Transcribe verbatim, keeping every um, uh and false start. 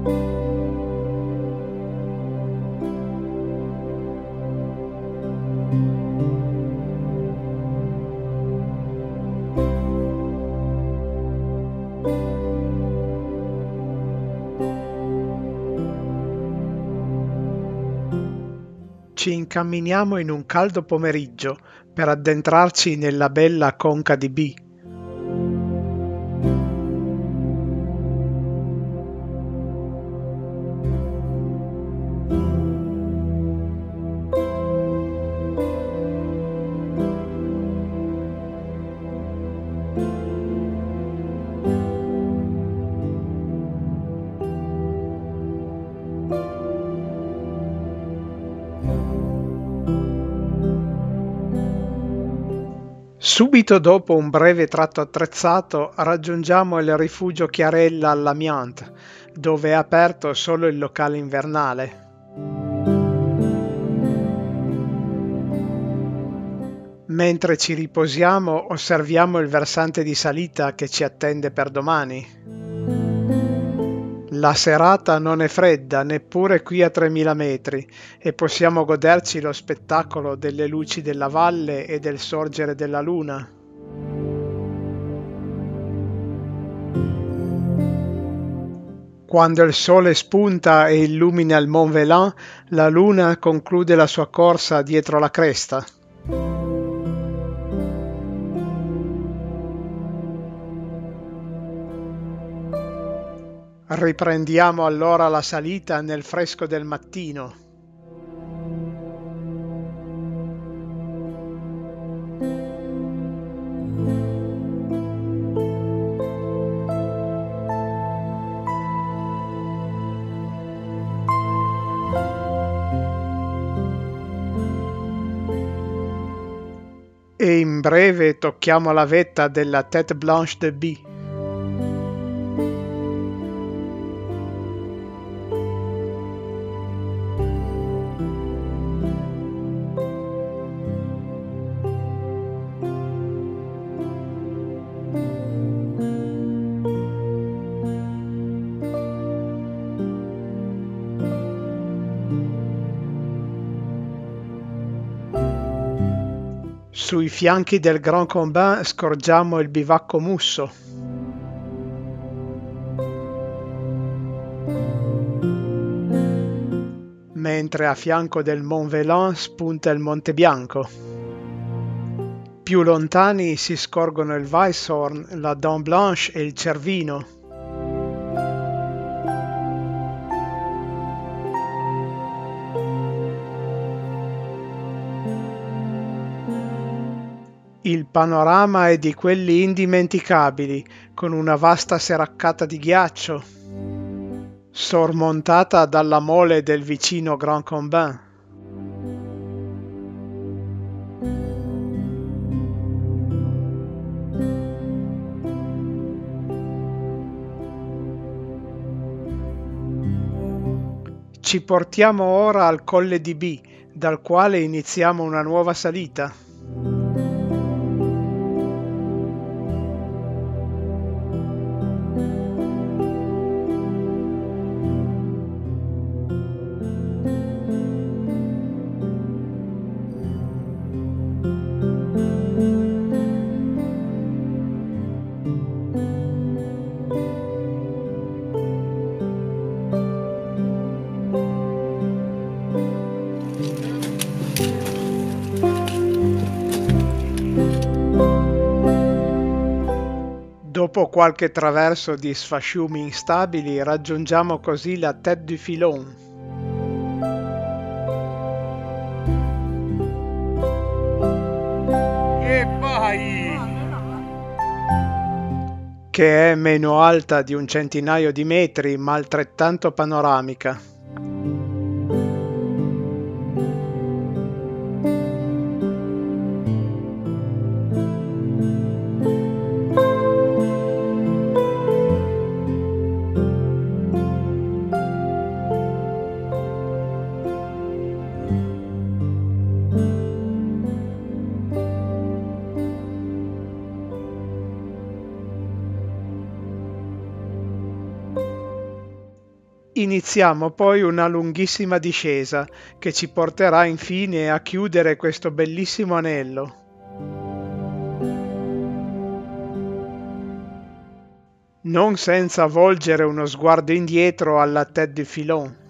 Ci incamminiamo in un caldo pomeriggio per addentrarci nella bella conca di B. Subito dopo un breve tratto attrezzato raggiungiamo il rifugio Chiarella all'Amiante, dove è aperto solo il locale invernale. Mentre ci riposiamo osserviamo il versante di salita che ci attende per domani. La serata non è fredda neppure qui a tremila metri e possiamo goderci lo spettacolo delle luci della valle e del sorgere della luna. Quando il sole spunta e illumina il Mont Velan, la luna conclude la sua corsa dietro la cresta. Riprendiamo allora la salita nel fresco del mattino. E in breve tocchiamo la vetta della Tête Blanche de B. Sui fianchi del Grand Combin scorgiamo il bivacco Musso. Mentre a fianco del Mont Velan spunta il Monte Bianco. Più lontani si scorgono il Weisshorn, la Dent Blanche e il Cervino. Il panorama è di quelli indimenticabili, con una vasta seraccata di ghiaccio, sormontata dalla mole del vicino Grand Combin. Ci portiamo ora al Colle di B, dal quale iniziamo una nuova salita. Dopo qualche traverso di sfasciumi instabili raggiungiamo così la Tête du Filon. E vai! Che è meno alta di un centinaio di metri ma altrettanto panoramica. Iniziamo poi una lunghissima discesa che ci porterà infine a chiudere questo bellissimo anello. Non senza volgere uno sguardo indietro alla tête de filon.